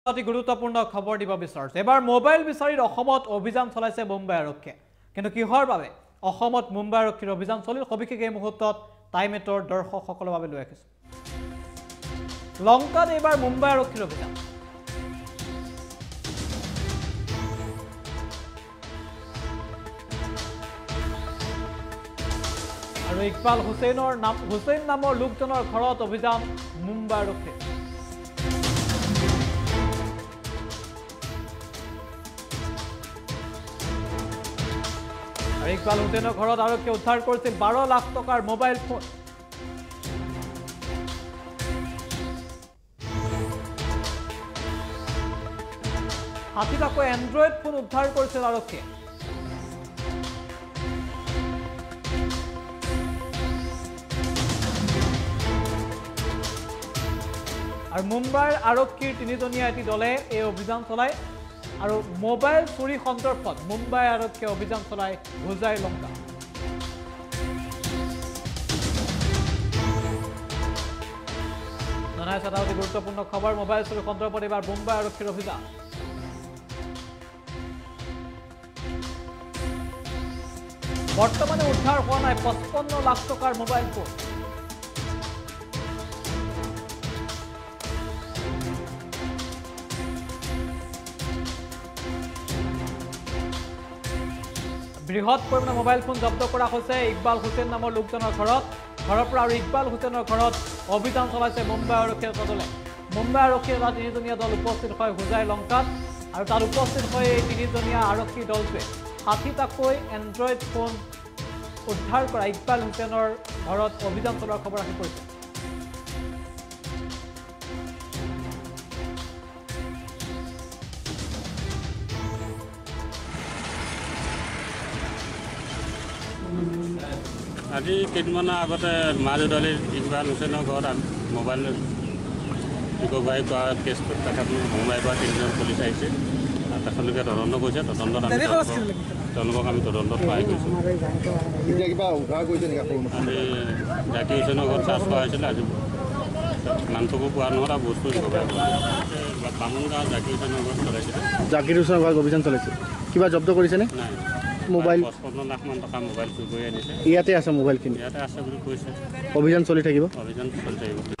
অতি গুৰুত্বপূৰ্ণ খবৰ দিব বিচাৰিছো এবাৰ মোবাইল বিচাৰি অসমত অভিযান চলাইছে মুম্বাই আৰক্ষীয়ে কিন্তু কিহৰ বাবে অসমত মুম্বাই আৰক্ষীৰ অভিযান চলিল সবিশেষ এই মুহূৰ্তত টাইমেটৰ দৰ্শকসকলৰ বাবে লৈ আহিছো লংকাত এবাৰ মুম্বাই আৰক্ষীৰ অভিযান আৰু ইকবাল হুছেইন নামৰ লোকজনৰ ঘৰত অভিযান মুম্বাই আৰক্ষী ইকবাল হুছেইনৰ ঘৰত আৰক্ষীয়ে উদ্ধাৰ কৰিছিল 12 লাখ টকাৰ মোবাইল ফোন হাতীটাকৈ এন্ড্ৰইড ফোন উদ্ধাৰ কৰিছিল আৰক্ষীয়ে আৰু মুম্বাইৰ আৰক্ষীৰ তিনিজনীয়া এটি দলে এই অভিযান চলায় আৰু মোবাইল চুৰি সন্দৰ্ভত মুম্বাই আৰক্ষীয়ে অভিযান চলাই ভুজাই লংকা জনাইছে এটা অতি গুৰুত্বপূৰ্ণ খবৰ মোবাইল চুৰি সন্দৰ্ভত এবাৰ মুম্বাই আৰক্ষীৰ অভিযান বৰ্তমানে উদ্ধাৰ হোৱা নাই 55 লাখ টকাৰ মোবাইল ফোন বৃহৎ পৰিমাণৰ মোবাইল ফোন জব্দ কৰা হৈছে ইকবাল হুছেইন নামৰ লোকজনৰ ঘৰৰ পৰা আৰু ইকবাল হুছেইনৰ ঘৰত অভিযান চলাইছে মুম্বাই আৰক্ষীৰ দলে মুম্বাই আৰক্ষীৰ এটা তিনিজনীয়া দল উপস্থিত হয় ভুজাই লংকাত আৰু তাত উপস্থিত হৈ এই তিনিজনীয়া আৰক্ষী দলটোৱে 60টাকৈ এন্ড্ৰইড ফোন উদ্ধাৰ কৰা ইকবাল হুছেইনৰ ঘৰত অভিযান চলোৱাৰ খবৰ আহি পৰিছে আজি কেইদিনমানৰ আগতে মাজুদালিৰ ইকবাল হুছেইনৰ ঘৰত মোবাইল ৰিকভাৰী কৰা কেছটোত তেখেত মুম্বাইৰ পৰা 3জন পুলিচ আহিছে তেখেতলোকে তদন্ত কৰিছে তদন্তত তেওঁলোকক আমি তদন্তত সহায় কৰিছোঁ আজি জাকিৰ হুছেইনৰ ঘৰত চাৰ্জ কৰা হৈছিলে আজি মানুহকো পোৱা নহ'ল আৰু বস্তু ৰিকভাৰী কৰা বামুণ গাঁৱত জাকিৰ হুছেইনৰ ঘৰত চলাইছিলে জাকিৰ হুছেইনৰ ঘৰত অভিযান চলাইছে কিবা জব্দ কৰিছেনে নাই মোবাইল 55 লাখমান টকা মোবাইল চুৰি কৰি আনিছে ইয়াতে আছে মোবাইলখিনি ইয়াতে আছে বুলি কৈছে অভিযান চলি থাকিব অভিযান চলি থাকিব